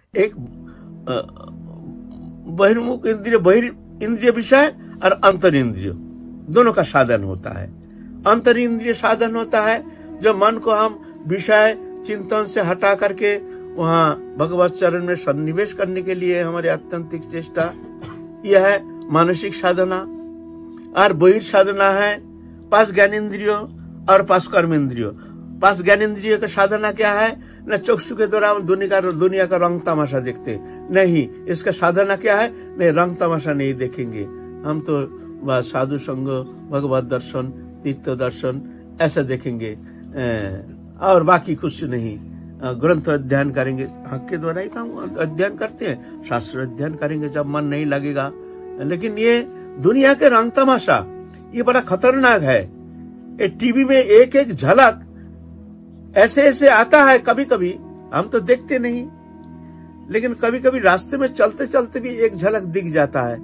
एक बहिर्मुख इंद्रिय, इंद्रिय विषय और अंतर इंद्रिय दोनों का साधन होता है। अंतर इंद्रिय साधन होता है जो मन को हम विषय चिंतन से हटा करके वहां भगवत चरण में सन्निवेश करने के लिए हमारे आत्यंतिक चेष्टा, यह है मानसिक साधना। और बहिर् साधना है पांच ज्ञानेन्द्रियों और पांच कर्मेंद्रियों। पांच ज्ञानेन्द्रियों का साधना क्या है? न चक्षु के द्वारा हम दुनिया का रंग तमाशा देखते नहीं, इसका साधना क्या है? नहीं, रंग तमाशा नहीं देखेंगे हम, तो बस साधु संग, भगवत दर्शन, तीर्थ दर्शन ऐसा देखेंगे और बाकी कुछ नहीं। ग्रंथ अध्ययन करेंगे, आंख के द्वारा ही तो हम अध्ययन करते हैं, शास्त्र अध्ययन करेंगे जब मन नहीं लगेगा। लेकिन ये दुनिया के रंग तमाशा ये बड़ा खतरनाक है। ये टीवी में एक एक झलक ऐसे ऐसे आता है, कभी कभी हम तो देखते नहीं, लेकिन कभी कभी रास्ते में चलते चलते भी एक झलक दिख जाता है।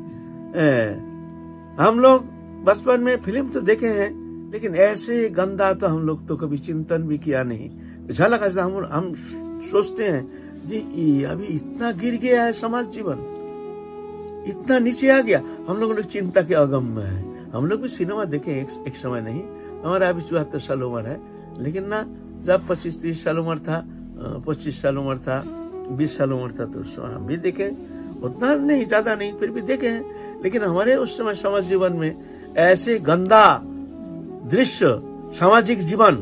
हम लोग बचपन में फिल्म तो देखे हैं, लेकिन ऐसे गंदा तो हम लोग तो कभी चिंतन भी किया नहीं। झलक ऐसा हम सोचते हैं जी अभी इतना गिर गया है समाज जीवन, इतना नीचे आ गया, हम लोग चिंता के अगम में है। हम लोग भी सिनेमा देखे एक समय नहीं, हमारा अभी 74 साल उम्र है, लेकिन ना जब 25-30 साल उम्र था, 25 साल उम्र था, 20 साल उम्र था, तो हम भी देखे, उतना नहीं, ज्यादा नहीं, फिर भी देखे हैं। लेकिन हमारे उस समय समाज जीवन में ऐसे गंदा दृश्य, सामाजिक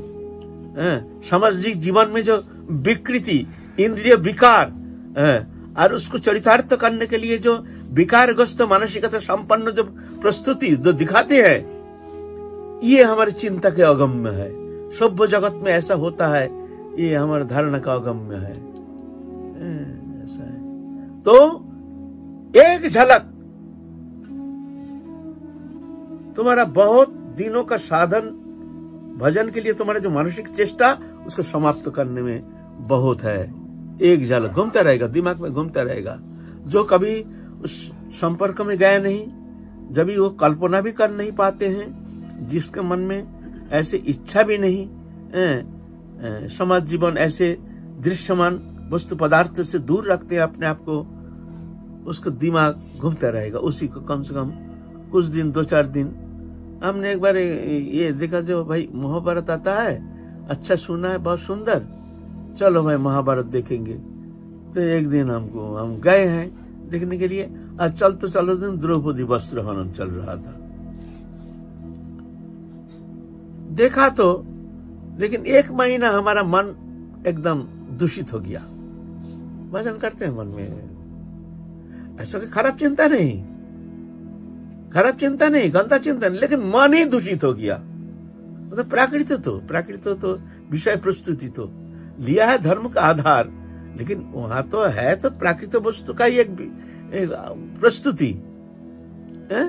जीवन में जो विकृति, इंद्रिय विकार और उसको चरितार्थ करने के लिए जो विकारग्रस्त मानसिकता संपन्न जो प्रस्तुति जो दिखाते हैं, ये हमारी चिंता के अगम्य है। सभ्य जगत में ऐसा होता है, ये हमारे धारणा का अगम्य है। ऐसा है तो एक झलक तुम्हारा बहुत दिनों का साधन भजन के लिए, तुम्हारा जो मानसिक चेष्टा उसको समाप्त करने में बहुत है। एक झलक घूमता रहेगा, दिमाग में घूमता रहेगा। जो कभी उस संपर्क में गए नहीं, जब वो कल्पना भी कर नहीं पाते हैं, जिसके मन में ऐसे इच्छा भी नहीं, समाज जीवन ऐसे दृश्यमान वस्तु पदार्थ से दूर रखते हैं अपने आप को, उसका दिमाग घूमता रहेगा। उसी को कम से कम कुछ दिन, 2-4 दिन। हमने एक बार ये देखा, जो भाई महाभारत आता है, अच्छा सुना है, बहुत सुंदर, चलो भाई महाभारत देखेंगे। तो एक दिन हम गए हैं देखने के लिए, आज चलते चलो दिन द्रौपदी वस्त्र हनन चल रहा था, देखा तो, लेकिन 1 महीना हमारा मन एकदम दूषित हो गया। भजन करते हैं मन में ऐसा कोई खराब चिंता नहीं, गंदा चिंता नहीं, लेकिन मन ही दूषित हो गया। मतलब प्राकृत तो विषय प्रस्तुति तो लिया है धर्म का आधार, लेकिन वहां तो है तो प्राकृतिक वस्तु का ही एक प्रस्तुति है।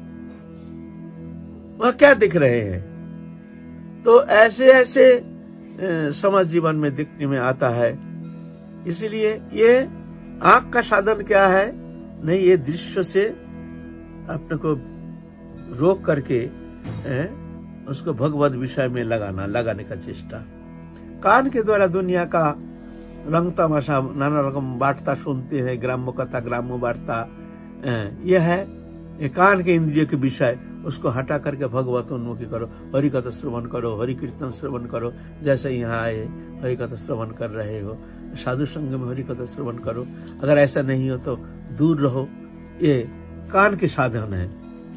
वह क्या दिख रहे हैं? तो ऐसे समाज जीवन में दिखने में आता है। इसलिए ये आंख का साधन क्या है? नहीं, ये दृश्य से अपने को रोक करके उसको भगवत विषय में लगाने का चेष्टा। कान के द्वारा दुनिया का रंग तमाशा, नाना रकम वार्ता सुनते हैं, ग्राम्य कथा, ग्राम्य वार्ता, यह है ये कान के इंद्रिय के विषय। उसको हटा करके भगवत उन्मुखी करो, हरि कथा श्रवण करो, हरि कीर्तन श्रवण करो। जैसे यहाँ आए हरि कथा श्रवण कर रहे हो, साधु संग में हरि कथा श्रवण करो। अगर ऐसा नहीं हो तो दूर रहो। ये कान के साधन है।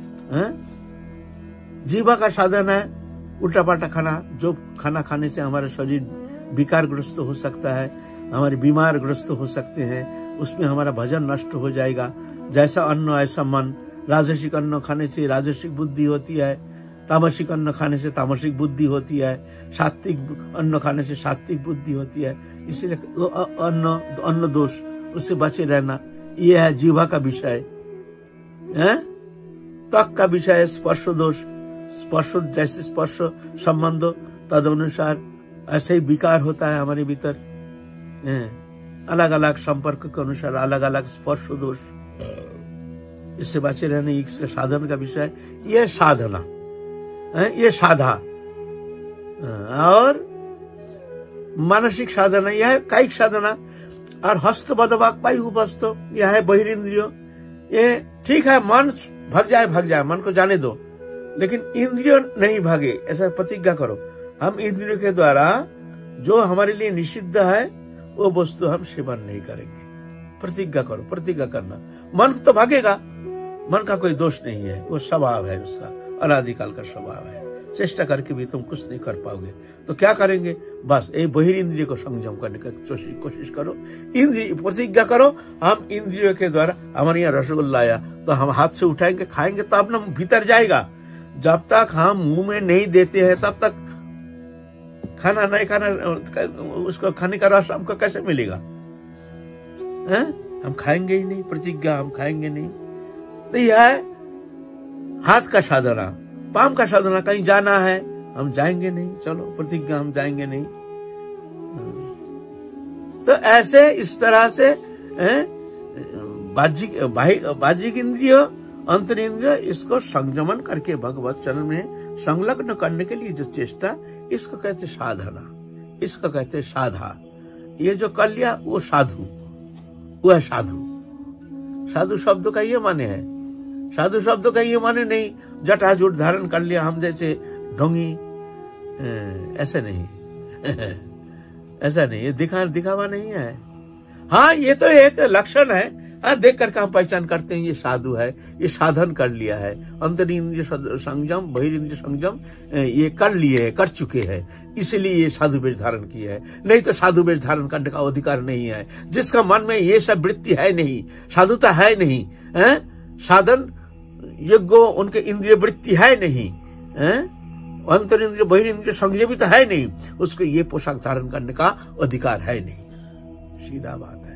जीवा का साधन है उल्टा पाल्टा खाना, जो खाना खाने से हमारा शरीर विकारग्रस्त हो सकता है, हमारे बीमार ग्रस्त हो सकते हैं, उसमें हमारा भजन नष्ट हो जाएगा। जैसा अन्न ऐसा मन। राजसिक अन्न खाने से राजसिक बुद्धि होती है, तामसिक अन्न खाने से तामसिक बुद्धि होती है, सात्विक अन्न खाने से सात्विक बुद्धि होती है। इसलिए अन्न दोष, उससे बचे रहना, यह है जीवा का विषय है। त्वक का विषय स्पर्श दोष, स्पर्श जैसे स्पर्श संबंध तद अनुसार ऐसे ही विकार होता है हमारे भीतर। अलग अलग संपर्क के अनुसार अलग अलग स्पर्श दोष, इससे बचे रहने इसके साधन का विषय। ये साधना है, ये साधा। और मानसिक साधना यह है, कायिक साधना। और हस्त बदवाक पायु बस्तो, यह है बहिरिंद्रियो। ये ठीक है, मन भाग जाए, मन को जाने दो, लेकिन इंद्रियों नहीं भागे, ऐसा प्रतिज्ञा करो। हम इंद्रियों के द्वारा जो हमारे लिए निषिद्ध है वो वस्तु हम सेवन नहीं करेंगे। प्रतिज्ञा करो, प्रतिज्ञा करना। मन तो भागेगा, मन का कोई दोष नहीं है, वो स्वभाव है उसका, अनादिकाल का स्वभाव है। चेष्टा करके भी तुम कुछ नहीं कर पाओगे, तो क्या करेंगे? बस ये बहिरिंद्रिय को संयम करने का कोशिश करो। इंद्रिय प्रतिज्ञा करो, हम इंद्रियों के द्वारा, हमारे यहाँ रसगुल्ला आया तो हम हाथ से उठाएंगे, खाएंगे तो अपना भीतर जाएगा। जब तक हम मुंह में नहीं देते हैं तब तक खाना नहीं खाना, उसको खाने का रस हमको कैसे मिलेगा? हम खाएंगे ही नहीं, प्रतिज्ञा हम खाएंगे नहीं। तो यह है हाथ का साधना, पाम का साधना। कहीं जाना है हम जाएंगे नहीं, चलो प्रतिज्ञा हम जाएंगे नहीं। तो ऐसे इस तरह से बाह्यिक इंद्रिय, अंतर इंद्रिय, इसको संयमन करके भगवत चरण में संलग्न करने के लिए जो चेष्टा, इसको कहते साधना, इसको कहते साधा। ये जो कर लिया वो साधु, वो है साधु। साधु शब्द का ये माने है, साधु शब्द का ये माने नहीं जटाजूट धारण कर लिया हम जैसे ढोंगी, ऐसे नहीं ऐसा नहीं, ये दिखावा नहीं है। हाँ, ये तो एक लक्षण है, हाँ, देख करके हम पहचान करते हैं ये साधु है, ये साधन कर लिया है, अंतरिंद्रिय संयम, बहिरिंद्रिय संयम ये कर लिए, कर चुके हैं, इसलिए ये साधु वेश धारण किया है। नहीं तो साधु वेश धारण करने का अधिकार नहीं है। जिसका मन में ये सब वृत्ति है नहीं, साधुता है नहीं, साधन योग्य उनके इंद्रिय वृत्ति है नहीं, अंतर इंद्रिय बहिरिंद्रिय संयमित है नहीं, उसको ये पोशाक धारण करने का अधिकार है नहीं। सीधा बात है,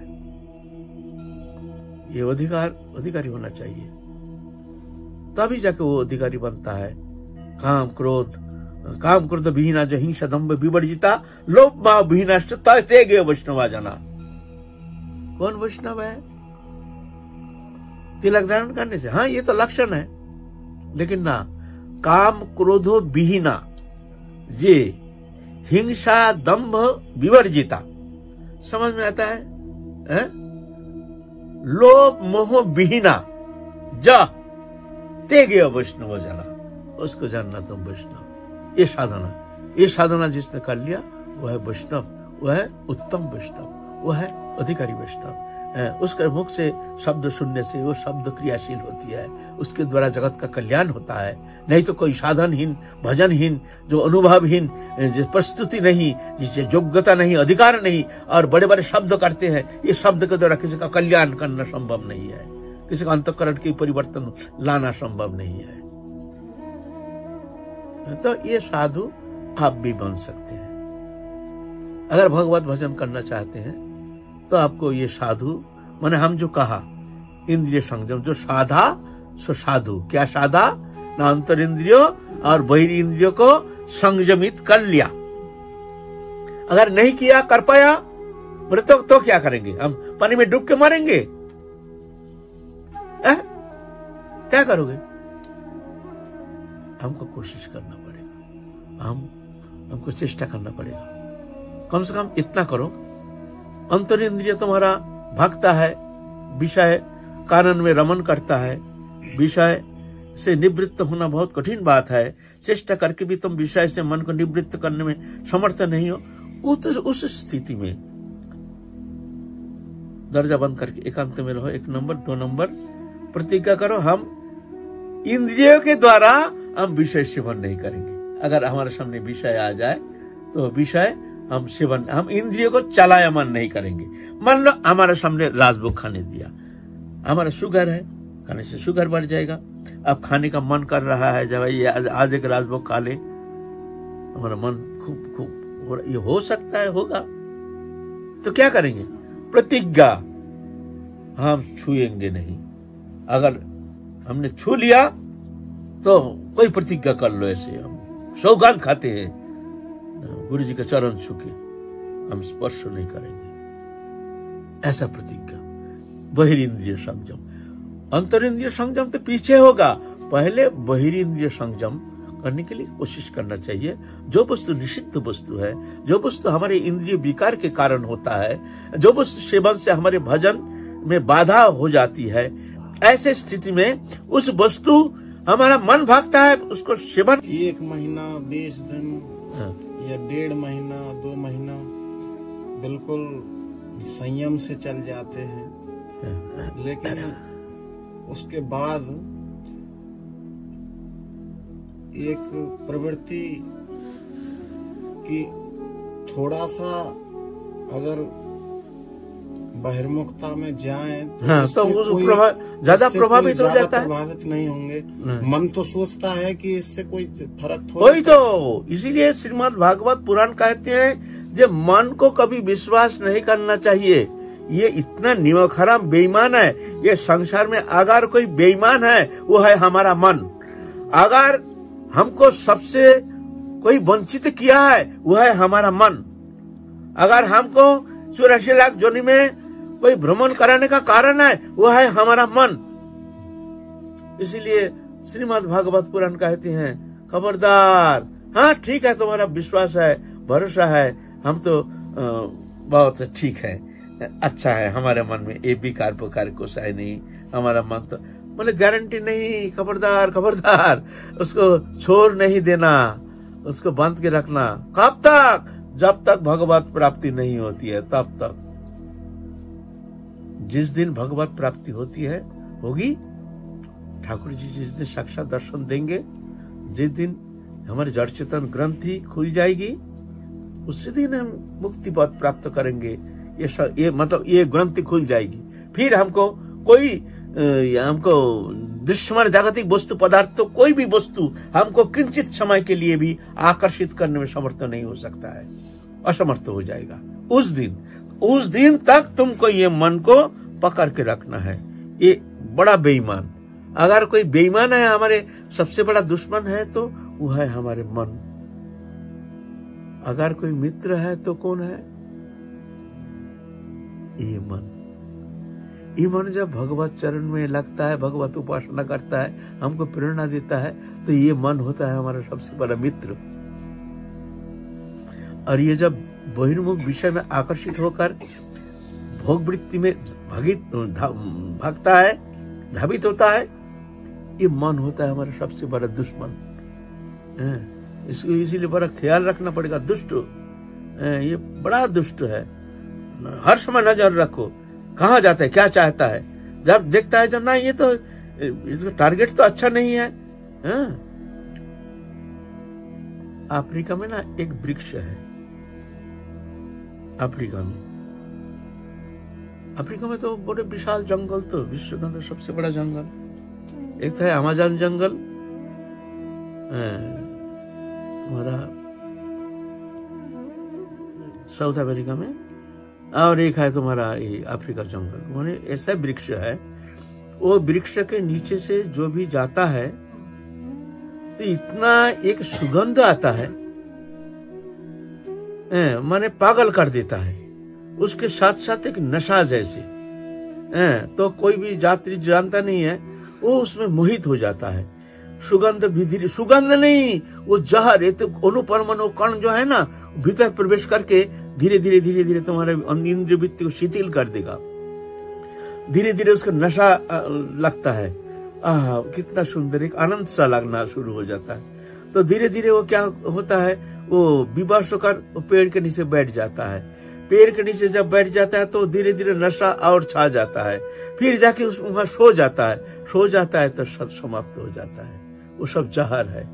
ये अधिकारी होना चाहिए, तभी जाके वो अधिकारी बनता है। काम क्रोध विहीना जो हिंसा दंभ विवर्जिता लोभ मोह विहीनाश्च ते गे वैष्णवा जना। कौन वैष्णव है? तिलक धारण करने से, हाँ, ये तो लक्षण है, लेकिन ना काम क्रोधो विहीना जे हिंसा दंभ विवर्जिता, समझ में आता है? लोभ मोह विहीना जा ते गे वैष्णव जना, उसको जानना तुम वैष्णव। ये साधना जिसने कर लिया वो है वैष्णव, वो है उत्तम वैष्णव, वो है अधिकारी वैष्णव। उसके मुख से शब्द सुनने से वो शब्द क्रियाशील होती है, उसके द्वारा जगत का कल्याण होता है। नहीं तो कोई साधनहीन, भजनहीन, जो अनुभवहीन, जिस प्रस्तुति नहीं, जिससे योग्यता नहीं, अधिकार नहीं, और बड़े बड़े शब्द करते हैं, ये शब्द के द्वारा किसी का कल्याण करना संभव नहीं है, किसी का अंतःकरण की परिवर्तन लाना संभव नहीं है। तो ये साधु आप भी बन सकते हैं। अगर भगवत भजन करना चाहते हैं तो आपको ये साधु, माने हम जो कहा इंद्रिय संयम, जो साधा सो साधु। क्या साधा? ना अंतर इंद्रियों और बहिर इंद्रियों को संयमित कर लिया। अगर नहीं किया, कर पाया, बोले तो क्या करेंगे? हम पानी में डूब के मरेंगे? क्या करोगे? हमको कोशिश करना पड़ेगा, हमको चेष्टा करना पड़ेगा। कम से कम इतना करो, अंतर इंद्रिय तुम्हारा भागता है, विषय कानन में रमन करता है, विषय से निवृत्त होना बहुत कठिन बात है। चेष्टा करके भी तुम विषय से मन को निवृत्त करने में समर्थ नहीं हो, उस स्थिति में दरजा बंद करके एकांत में रहो। 1 नंबर 2 नंबर प्रतिज्ञा करो, हम इंद्रियों के द्वारा हम विषय सेवन नहीं करेंगे। अगर हमारे सामने विषय आ जाए तो विषय हम इंद्रियों को चलायमान नहीं करेंगे। मान लो हमारे सामने राजभोग खाने दिया, हमारा शुगर है, खाने से शुगर बढ़ जाएगा। अब खाने का मन कर रहा है, जब ये आज एक राजभोग खा ले, हमारा मन खूब ये हो सकता है, होगा, तो क्या करेंगे? प्रतिज्ञा, हम छुएंगे नहीं। अगर हमने छू लिया तो कोई प्रतिज्ञा कर लो, ऐसे हम सौगात खाते हैं, गुरु जी के चरण छू के हम स्पर्श नहीं करेंगे, ऐसा प्रतिज्ञा। बहिरिंद्रिय संयम, अंतर इंद्रिय संयम तो पीछे होगा, पहले बहिरिंद्रिय संयम करने के लिए कोशिश करना चाहिए। जो वस्तु निषिद्ध वस्तु है, जो वस्तु हमारे इंद्रिय विकार के कारण होता है, जो वस्तु सेवन से हमारे भजन में बाधा हो जाती है, ऐसे स्थिति में उस वस्तु हमारा मन भागता है उसको सेवन। 1 महीना 20 दिन या 1.5 महीना 2 महीना बिल्कुल संयम से चल जाते हैं, लेकिन उसके बाद एक प्रवृत्ति की थोड़ा सा अगर बहिर्मुखता में जाएं तो ज्यादा प्रभावित हो जाता है। प्रभावित नहीं होंगे, मन तो सोचता है कि इससे कोई फर्क थोड़ा। वही तो, इसीलिए श्रीमद् भागवत पुराण कहते हैं जो मन को कभी विश्वास नहीं करना चाहिए। ये इतना निमखराम बेईमान है। ये संसार में अगर कोई बेईमान है वो है हमारा मन। अगर हमको सबसे कोई वंचित किया है वो है हमारा मन। अगर हमको 84 लाख जोनी में कोई भ्रमण कराने का कारण है वो है हमारा मन। इसीलिए श्रीमद् भागवत पुराण कहते हैं खबरदार, हाँ ठीक है तुम्हारा विश्वास है, भरोसा है, हम तो बहुत ठीक है, अच्छा है, हमारे मन में ये विकार पुकार कुछ है नहीं, हमारा मन तो बोले गारंटी नहीं। खबरदार खबरदार, उसको छोड़ नहीं देना, उसको बांध के रखना। कब तक? जब तक भगवत प्राप्ति नहीं होती है तब तक। जिस दिन भगवत प्राप्ति होती है होगी, ठाकुर जी जिस दिन साक्षात दर्शन देंगे, जिस दिन हमारे जड़ चेतन ग्रंथि खुल जाएगी, उसी दिन हम मुक्ति पद प्राप्त करेंगे। ये मतलब ये ग्रंथि खुल जाएगी। फिर हमको कोई हमको दृश्यमान जागतिक वस्तु पदार्थ तो कोई भी वस्तु हमको किंचित समय के लिए भी आकर्षित करने में समर्थ नहीं हो सकता है, असमर्थ हो जाएगा। उस दिन तक तुमको ये मन को पकड़ के रखना है। ये बड़ा बेईमान, अगर कोई बेईमान है, हमारे सबसे बड़ा दुश्मन है तो वो है हमारे मन। अगर कोई मित्र है तो कौन है? ये मन। ये मन जब भगवत चरण में लगता है, भगवत उपासना करता है, हमको प्रेरणा देता है, तो ये मन होता है हमारा सबसे बड़ा मित्र। और ये जब बहिर्मुख विषय में आकर्षित होकर भोग वृत्ति में भागता है, धावित होता है, ये मन होता है हमारा सबसे बड़ा दुश्मन। इसको इसीलिए बड़ा ख्याल रखना पड़ेगा। दुष्ट, ये बड़ा दुष्ट है। हर समय नजर रखो कहाँ जाता है, क्या चाहता है। जब देखता है जब ना ये तो इसका टारगेट तो अच्छा नहीं है। अफ्रीका में ना एक वृक्ष है, अफ्रीका में तो बड़े विशाल जंगल, तो विश्व का सबसे बड़ा जंगल एक था अमेज़न जंगल, हमारा साउथ अमेरिका में, और एक है तुम्हारा ये अफ्रीका जंगल। माने ऐसा वृक्ष है, वो वृक्ष के नीचे से जो भी जाता है तो इतना एक सुगंध आता है, माने पागल कर देता है। उसके साथ साथ एक नशा जैसे, तो कोई भी यात्री जानता नहीं है, वो उसमें मोहित हो जाता है। सुगंध भी धीरे, सुगंध नहीं, वो जहर, ये तो अणुपरमाणु कण जो है ना, भीतर प्रवेश करके धीरे धीरे तुम्हारे इंद्रिय वृत्ति को शिथिल कर देगा। धीरे धीरे उसका नशा लगता है। कितना सुंदर, एक आनंद सा लगना शुरू हो जाता है। तो धीरे धीरे वो क्या होता है, वो विवश होकर वो पेड़ के नीचे बैठ जाता है। पेड़ के नीचे जब बैठ जाता है तो धीरे धीरे नशा और छा जाता है। फिर जाके वहां सो जाता है तो सब समाप्त हो जाता है। वो सब जहर है।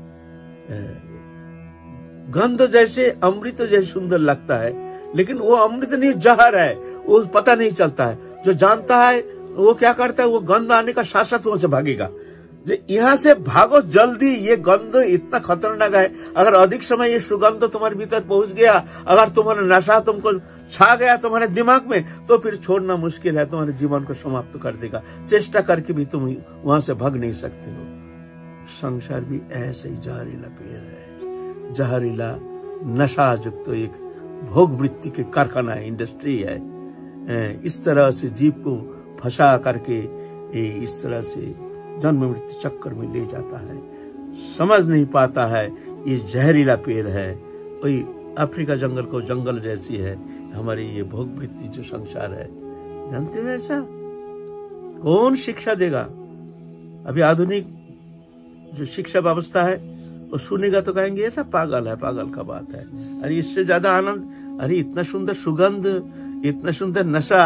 गंध जैसे अमृत जैसे सुंदर लगता है, लेकिन वो अमृत नहीं, जहर है। वो पता नहीं चलता है। जो जानता है वो क्या करता है, वो गंध आने का साथ साथ वहां से भागेगा। यहाँ से भागो जल्दी, ये गंध इतना खतरनाक है। अगर अधिक समय ये सुगंध तुम्हारे भीतर पहुंच गया, अगर तुम्हारा नशा तुमको छा गया तुम्हारे दिमाग में, तो फिर छोड़ना मुश्किल है, तुम्हारे जीवन को समाप्त कर देगा। चेष्टा करके भी तुम वहां से भाग नहीं सकते हो। संसार भी ऐसे ही जहरीला पेड़ है, जहरीला नशा युक्त तो एक भोग वृत्ति के कारखाना है, इंडस्ट्री है। इस तरह से जीव को फंसा करके इस तरह से जन्म मृत्यु चक्कर में ले जाता है। समझ नहीं पाता है ये जहरीला पेड़ है, वही अफ्रीका जंगल को जंगल जैसी है हमारी ये भोग वृत्ति जो संसार है। जानते हो ऐसा कौन शिक्षा देगा? अभी आधुनिक जो शिक्षा व्यवस्था है वो सुनेगा तो कहेंगे ऐसा पागल है, पागल का बात है। अरे इससे ज्यादा आनंद, अरे इतना सुंदर सुगंध, इतना सुंदर नशा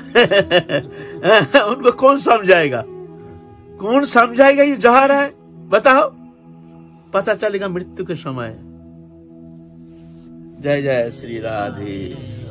उनको कौन समझाएगा? कौन समझाएगा ये जहर है? बताओ, पता चलेगा मृत्यु के समय। जय जय श्री राधे।